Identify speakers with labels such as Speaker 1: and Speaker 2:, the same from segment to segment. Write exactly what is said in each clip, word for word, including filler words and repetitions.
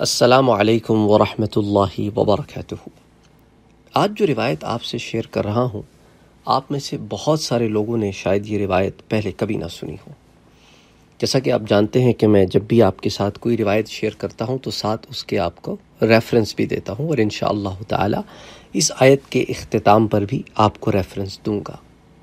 Speaker 1: السلام علیکم ورحمۃ اللہ وبرکاتہ۔ آج جو روایت آپ سے شیئر کر رہا ہوں، آپ میں سے بہت سارے لوگوں نے شاید یہ روایت پہلے کبھی نہ سنی ہو۔ جیسا کہ آپ جانتے ہیں کہ میں جب بھی آپ کے ساتھ کوئی روایت شیئر کرتا ہوں تو ساتھ اس کے آپ کو ریفرنس بھی دیتا ہوں، اور انشاءاللہ تعالی اس آیت کے اختتام پر بھی آپ کو ریفرنس دوں گا۔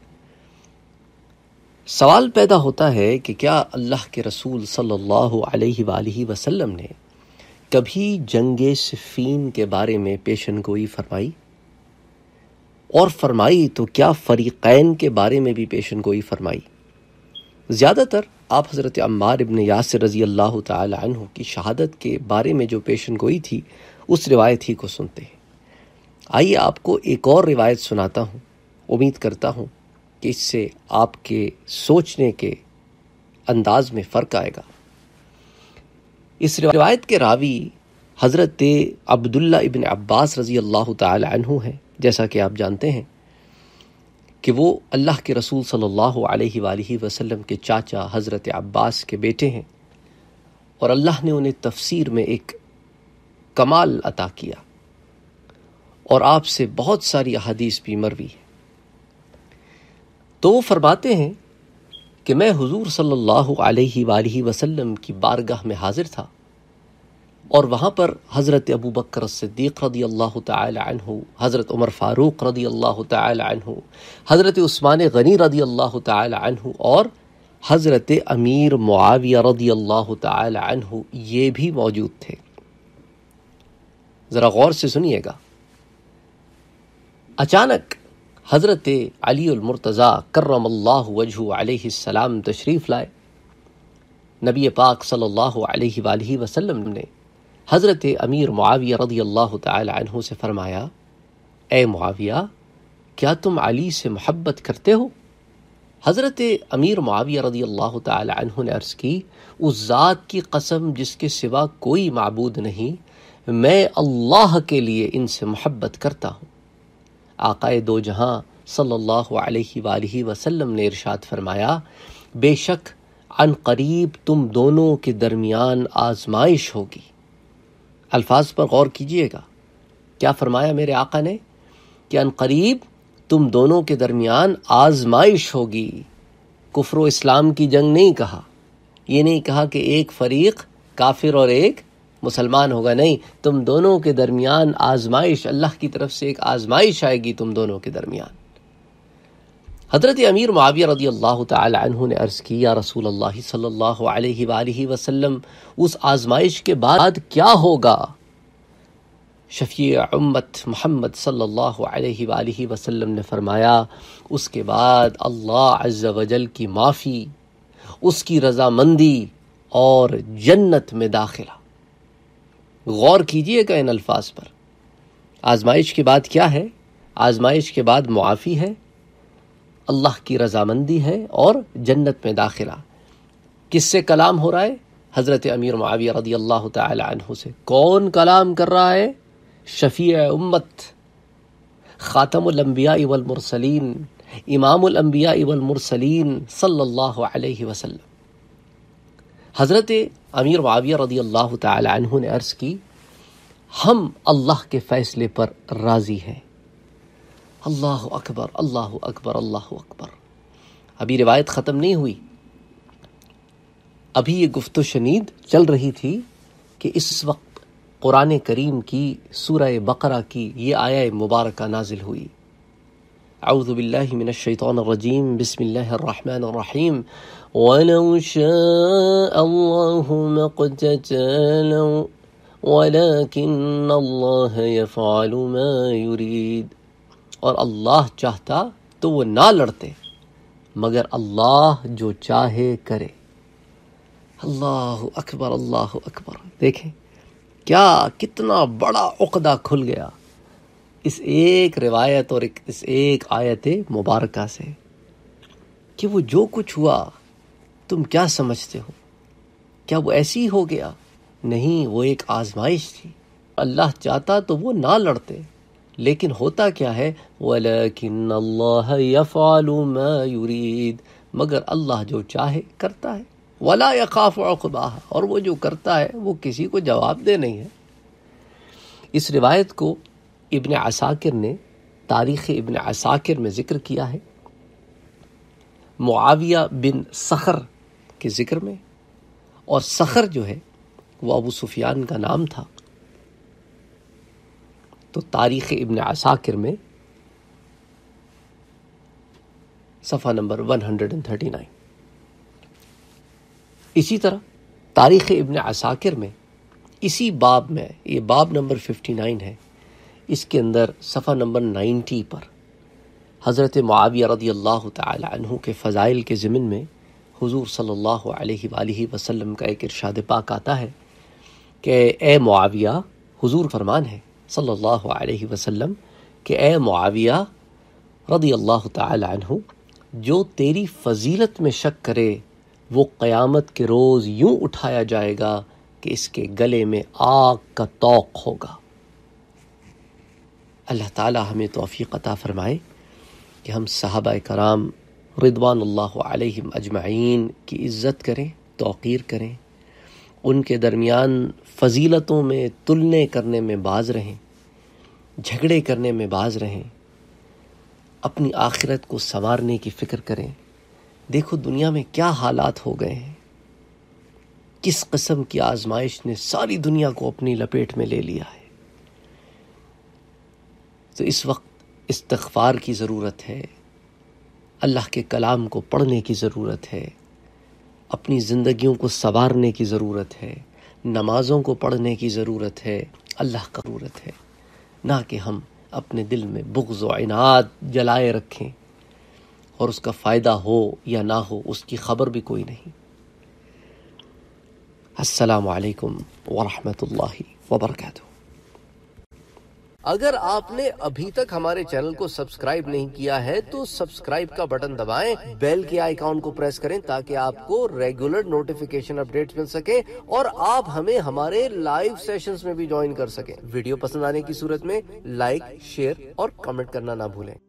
Speaker 1: سوال پیدا ہوتا ہے کہ کیا اللہ کے رسول صلی اللہ علیہ وآلہ وسلم نے کبھی جنگ صفین کے بارے میں پیشن گوئی فرمائی؟ اور فرمائی تو کیا فریقین کے بارے میں بھی پیشن گوئی فرمائی؟ زیادہ تر آپ حضرت عمار ابن یاسر رضی اللہ تعالی عنہ کی شہادت کے بارے میں جو پیشن گوئی تھی اس روایت ہی کو سنتے ہیں۔ آئیے آپ کو ایک اور روایت سناتا ہوں، امید کرتا ہوں کہ اس سے آپ کے سوچنے کے انداز میں فرق آئے گا۔ اس روایت کے راوی حضرت عبداللہ ابن عباس رضی اللہ تعالی عنہ ہیں، جیسا کہ آپ جانتے ہیں کہ وہ اللہ کے رسول صلی اللہ علیہ وآلہ وسلم کے چاچا حضرت عباس کے بیٹے ہیں، اور اللہ نے انہیں تفسیر میں ایک کمال عطا کیا، اور آپ سے بہت ساری احادیث بھی مروی ہیں۔ تو وہ فرماتے ہیں کہ میں حضور صلی اللہ علیہ وآلہ وسلم کی بارگاہ میں حاضر تھا، اور وہاں پر حضرت ابو بکر صدیق رضی اللہ تعالی عنہ، حضرت عمر فاروق رضی اللہ تعالی عنہ، حضرت عثمان غنی رضی اللہ تعالی عنہ، اور حضرت امیر معاویہ رضی اللہ تعالی عنہ یہ بھی موجود تھے۔ ذرا غور سے سنیے گا۔ اچانک حضرت علی المرتضیٰ کرم اللہ وجہہ علیہ السلام تشریف لائے۔ نبی پاک صلی اللہ علیہ وآلہ وسلم نے حضرت امیر معاویہ رضی اللہ تعالی عنہ سے فرمایا، اے معاویہ، کیا تم علی سے محبت کرتے ہو؟ حضرت امیر معاویہ رضی اللہ تعالی عنہ نے عرض کی، اس ذات کی قسم جس کے سوا کوئی معبود نہیں، میں اللہ کے لیے ان سے محبت کرتا ہوں۔ آقائے دو جہاں صلی اللہ علیہ وآلہ وسلم نے ارشاد فرمایا، بے شک عن قریب تم دونوں کے درمیان آزمائش ہوگی۔ الفاظ پر غور کیجئے گا، کیا فرمایا میرے آقا نے کہ عن قریب تم دونوں کے درمیان آزمائش ہوگی۔ کفر و اسلام کی جنگ نہیں کہا، یہ نہیں کہا کہ ایک فریق کافر اور ایک مسلمان ہوگا، نہیں، تم دونوں کے درمیان آزمائش، اللہ کی طرف سے ایک آزمائش آئے گی تم دونوں کے درمیان۔ حضرت امیر معاویہ رضی اللہ تعالی عنہ نے عرض کی، یا رسول اللہ صلی اللہ علیہ وآلہ وسلم، اس آزمائش کے بعد کیا ہوگا؟ شفیع امت محمد صلی اللہ علیہ وآلہ وسلم نے فرمایا، اس کے بعد اللہ عز و جل کی معافی، اس کی رضامندی اور جنت میں داخلہ۔ غور کیجئے گا ان الفاظ پر۔ آزمائش کے بعد کیا ہے؟ آزمائش کے بعد معافی ہے، اللہ کی رضامندی ہے، اور جنت میں داخلہ۔ کس سے کلام ہو رہا ہے؟ حضرت امیر معاویہ رضی اللہ تعالی عنہ سے۔ کون کلام کر رہا ہے؟ شفیع امت، خاتم الانبیاء والمرسلین، امام الانبیاء والمرسلین صلی اللہ علیہ وسلم۔ حضرت امیر معاویہ رضی اللہ تعالی عنہ نے عرض کی، ہم اللہ کے فیصلے پر راضی ہیں۔ اللہ اکبر، اللہ اکبر، اللہ اکبر۔ ابھی روایت ختم نہیں ہوئی، ابھی یہ گفت و شنید چل رہی تھی کہ اس وقت قرآن کریم کی سورہ بقرہ کی یہ آیہ مبارکہ نازل ہوئی۔ اعوذ باللہ من الشیطان الرجیم، بسم اللہ الرحمن الرحیم۔ وَلَوْ شَاءَ اللَّهُ مَا اقْتَتَلُوا وَلَكِنَّ اللَّهَ يَفْعَلُ مَا يُرِيدُ، اور اللہ چاہتا تو وہ نہ لڑتے، مگر اللہ جو چاہے کرے۔ اللہ اکبر، اللہ اکبر۔ دیکھیں کیا کتنا بڑا عقدہ کھل گیا اس ایک روایت اور اس ایک آیت مبارکہ سے، کہ وہ جو کچھ ہوا تم کیا سمجھتے ہو؟ کیا وہ ایسی ہو گیا؟ نہیں، وہ ایک آزمائش تھی۔ اللہ چاہتا تو وہ نہ لڑتے، لیکن ہوتا کیا ہے؟ وَلَكِنَّ اللَّهَ يَفْعَلُ مَا يُرِيدُ، مگر اللہ جو چاہے کرتا ہے۔ وَلَا يَخَافُ عُقْبَاهَا، اور وہ جو کرتا ہے وہ کسی کو جواب دہ نہیں ہے۔ اس روایت کو ابن عساکر نے تاریخ ابن عساکر میں ذکر کیا ہے، معاویہ بن صخر کے ذکر میں، اور صخر جو ہے وہ ابو سفیان کا نام تھا۔ تو تاریخ ابن عساکر میں صفحہ نمبر ایک سو انتیس۔ اسی طرح تاریخ ابن عساکر میں اسی باب میں، یہ باب نمبر उनسٹھ ہے، اس کے اندر صفحہ نمبر نوے پر حضرت معاویہ رضی اللہ تعالی عنہ کے فضائل کے ضمن میں حضور صلی اللہ علیہ وآلہ وسلم کا ایک ارشاد پاک آتا ہے کہ اے معاویہ، حضور فرمان ہے صلی اللہ علیہ وسلم کہ اے معاویہ رضی اللہ تعالی عنہ، جو تیری فضیلت میں شک کرے وہ قیامت کے روز یوں اٹھایا جائے گا کہ اس کے گلے میں آگ کا طوق ہوگا۔ اللہ تعالی ہمیں توفیق عطا فرمائے کہ ہم صحابہ کرام رضوان اللہ علیہم اجمعین کی عزت کریں، توقیر کریں، ان کے درمیان فضیلتوں میں تلنے کرنے میں باز رہیں، جھگڑے کرنے میں باز رہیں، اپنی آخرت کو سنوارنے کی فکر کریں۔ دیکھو دنیا میں کیا حالات ہو گئے ہیں، کس قسم کی آزمائش نے ساری دنیا کو اپنی لپیٹ میں لے لیا ہے۔ تو اس وقت استغفار کی ضرورت ہے، اللہ کے کلام کو پڑھنے کی ضرورت ہے، اپنی زندگیوں کو سنوارنے کی ضرورت ہے، نمازوں کو پڑھنے کی ضرورت ہے، اللہ کا ضرورت ہے، نہ کہ ہم اپنے دل میں بغض و عناد جلائے رکھیں اور اس کا فائدہ ہو یا نہ ہو اس کی خبر بھی کوئی نہیں۔ السلام علیکم ورحمۃ اللہ وبرکاتہ۔ اگر آپ نے ابھی تک ہمارے چینل کو سبسکرائب نہیں کیا ہے تو سبسکرائب کا بٹن دبائیں، بیل کے آئیکن کو پریس کریں تاکہ آپ کو ریگولر نوٹیفیکیشن اپڈیٹس مل سکیں اور آپ ہمیں ہمارے لائیو سیشنز میں بھی جوائن کر سکیں۔ ویڈیو پسند آنے کی صورت میں لائک، شیئر اور کمنٹ کرنا نہ بھولیں۔